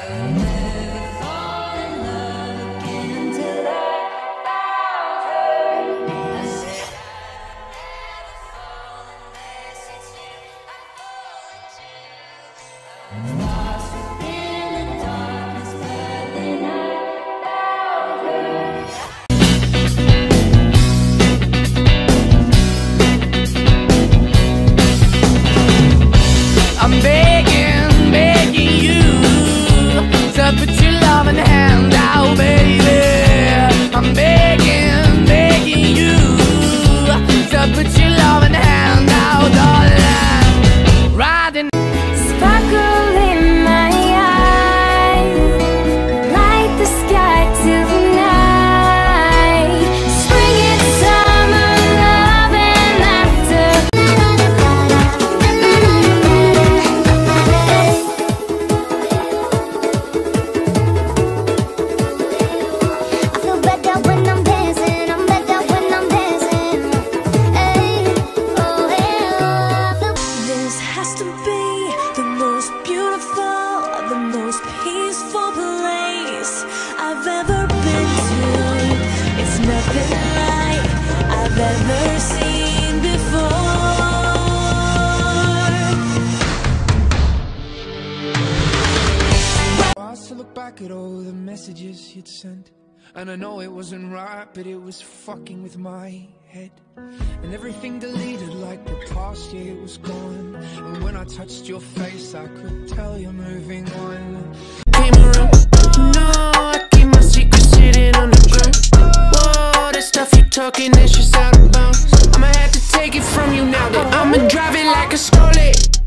At all the messages you'd sent, and I know it wasn't right, but it was fucking with my head. And everything deleted like the past year was gone. And when I touched your face, I could tell you're moving on. Came around, no, I keep my secrets hidden underground. Whoa, that stuff you talking, it's just out of bounds. I'ma have to take it from you now that I'ma drive it like a Scarlet.